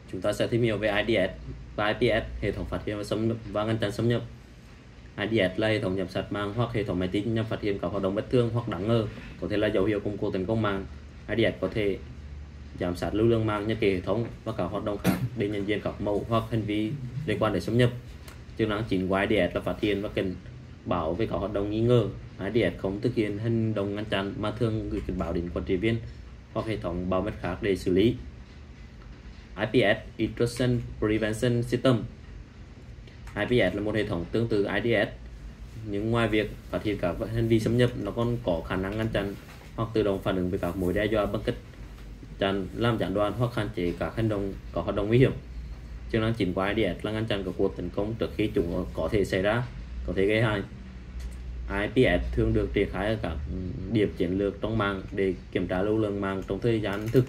Chúng ta sẽ tìm hiểu về IDS và IPS, hệ thống phát hiện và ngăn chặn xâm nhập. IDS là hệ thống giám sát mạng hoặc hệ thống máy tính nhằm phát hiện các hoạt động bất thường hoặc đáng ngờ, có thể là dấu hiệu của cuộc tấn công mạng. IDS có thể giám sát lưu lượng mạng, nhắc ký hệ thống và các hoạt động khác để nhận diện các mẫu hoặc hành vi liên quan đến xâm nhập. Chức năng chính của IDS là phát hiện và cảnh báo về các hoạt động nghi ngờ. IDS không thực hiện hành động ngăn chặn mà thường gửi cảnh báo đến quản trị viên hoặc hệ thống bảo mật khác để xử lý. IPS, Intrusion Prevention System. IPS là một hệ thống tương tự IDS, nhưng ngoài việc phát hiện các hành vi xâm nhập, nó còn có khả năng ngăn chặn hoặc tự động phản ứng với các mối đe dọa bằng cách làm gián đoạn hoặc hạn chế các hành động có hoạt động nguy hiểm. Chức năng chính của IDS là ngăn chặn các cuộc tấn công trước khi chúng có thể xảy ra, có thể gây hại. IPS thường được triển khai ở các điểm chiến lược trong mạng để kiểm tra lưu lượng mạng trong thời gian thực.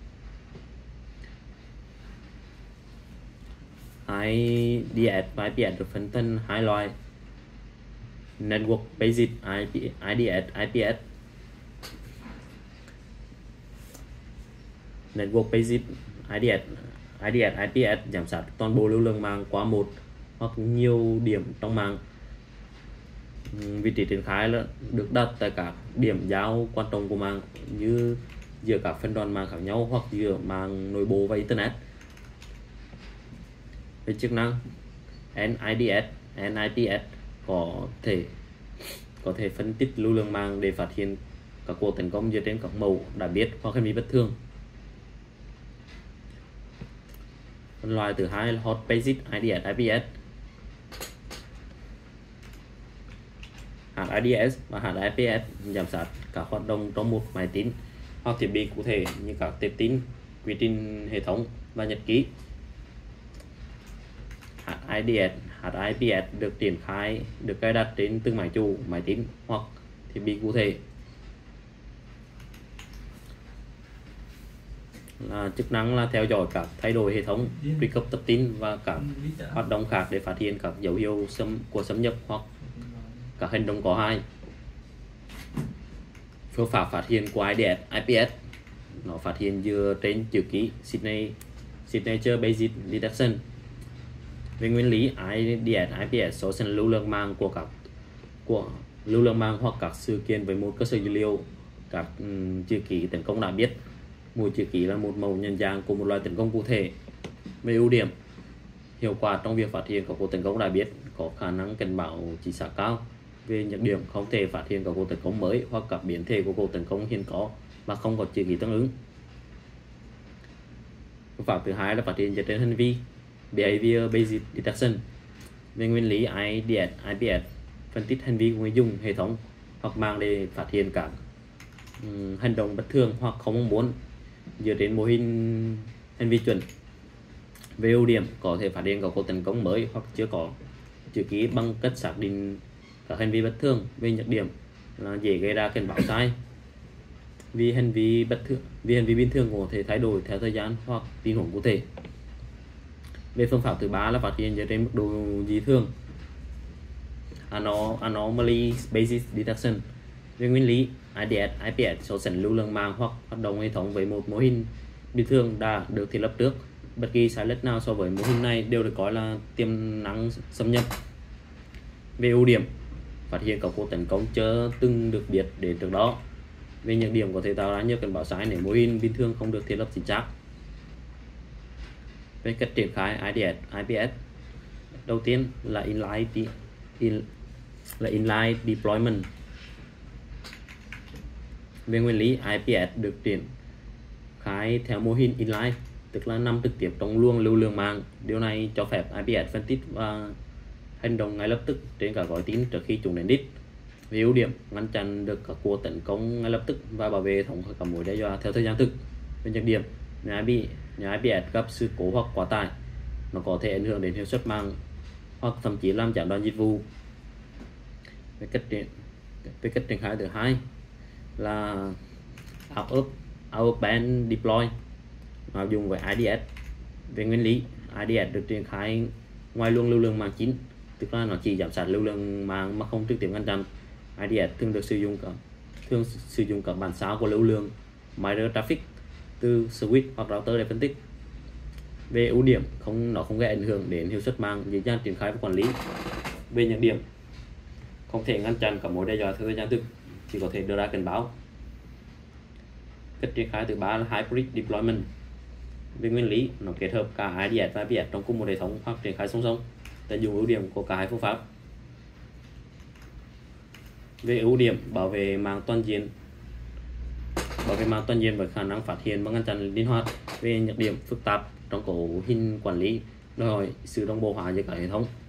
IDS và IPS được phân thành hai loại: Network Based IDS, IPS. Network Based IDS, IPS giám sát toàn bộ lưu lượng mạng qua một hoặc nhiều điểm trong mạng. Vị trí triển khai là được đặt tại các điểm giao quan trọng của mạng, như giữa các phân đoạn mạng khác nhau hoặc giữa mạng nội bộ và Internet. Về chức năng, NIDS, NIPS có thể phân tích lưu lượng mạng để phát hiện các cuộc tấn công dựa trên các mẫu đã biết hoặc hành vi bất thường. Phân loại thứ hai là Hot Basic IDS, IPS. HIDS và HIPS giám sát các hoạt động trong một máy tính hoặc thiết bị cụ thể như các tệp tin, quy trình hệ thống và nhật ký. HIDS, HIPS được triển khai, được cài đặt trên từng máy chủ, máy tính hoặc thiết bị cụ thể. Chức năng là theo dõi các thay đổi hệ thống, truy cập tập tin và các hoạt động khác để phát hiện các dấu hiệu của xâm nhập hoặc các hành động có hại. Phương pháp phát hiện của IDS, IPS nó phát hiện dựa trên chữ ký Signature Based Detection. Về nguyên lý, IDS, IPS so sánh lưu lượng mạng của lưu lượng mạng hoặc các sự kiện với một cơ sở dữ liệu, các chữ ký tấn công đã biết. Mỗi chữ ký là một mẫu nhận dạng của một loại tấn công cụ thể. Về ưu điểm, hiệu quả trong việc phát hiện các cuộc tấn công đã biết, có khả năng cảnh báo chính xác cao. Về nhược điểm, không thể phát hiện các cuộc tấn công mới hoặc các biến thể của cuộc tấn công hiện có và không có chữ ký tương ứng. Phương pháp thứ hai là phát hiện dựa trên hành vi, Behavior Based Detection. Về nguyên lý, IDS, IPS phân tích hành vi của người dùng, hệ thống hoặc mạng để phát hiện các hành động bất thường hoặc không mong muốn dựa trên mô hình hành vi chuẩn. Về ưu điểm, có thể phát hiện các cuộc tấn công mới hoặc chưa có chữ ký bằng cách xác định các hành vi bất thường. Về nhược điểm là dễ gây ra cảnh báo sai, vì hành vi bình thường có thể thay đổi theo thời gian hoặc tình huống cụ thể. Về phương pháp thứ ba là phát hiện dựa trên mức độ dị thường, Anomaly Based Detection. Về nguyên lý, IDS, IPS so sánh lưu lượng mạng hoặc hoạt động hệ thống với một mô hình bình thường đã được thiết lập trước. Bất kỳ sai lệch nào so với mô hình này đều được coi là tiềm năng xâm nhập. Về ưu điểm, phát hiện các cuộc tấn công chưa từng được biết đến trước đó. Về nhược điểm, có thể tạo ra nhiều cảnh báo sai nếu mô hình bình thường không được thiết lập chính xác. Về cách triển khai IDS, IPS, đầu tiên là inline deployment. Về nguyên lý, IPS được triển khai theo mô hình inline, tức là nằm trực tiếp trong luồng lưu lượng mạng. Điều này cho phép IPS phân tích và hành động ngay lập tức trên các gói tin trước khi chúng đến đích. Về ưu điểm, ngăn chặn được các cuộc tấn công ngay lập tức và bảo vệ hệ thống khỏi các mối đe dọa theo thời gian thực. Về nhược điểm, nếu IPS gặp sự cố hoặc quá tải, nó có thể ảnh hưởng đến hiệu suất mạng hoặc thậm chí làm gián đoạn dịch vụ. Về cách triển khai thứ hai là out of band deploy, áp dụng với IDS. Về nguyên lý, IDS được triển khai ngoài luồng lưu lượng mạng chính, tức là nó chỉ giám sát lưu lượng mạng mà không trực tiếp ngăn chặn. IDS thường sử dụng các bản sao của lưu lượng mirror traffic từ switch hoặc router để phân tích. Về ưu điểm, nó không gây ảnh hưởng đến hiệu suất mạng, dễ dàng triển khai và quản lý. Về nhược điểm, không thể ngăn chặn các mối đe dọa theo thời gian thực, chỉ có thể đưa ra cảnh báo. Cách triển khai thứ ba là hybrid deployment. Về nguyên lý, nó kết hợp cả IDS và IPS trong cùng một hệ thống hoặc triển khai song song, tận dụng ưu điểm của cả hai phương pháp. Về ưu điểm, bảo vệ mạng toàn diện với khả năng phát hiện và ngăn chặn linh hoạt. Về nhược điểm, phức tạp trong cấu hình quản lý, đòi hỏi sự đồng bộ hóa giữa các hệ thống.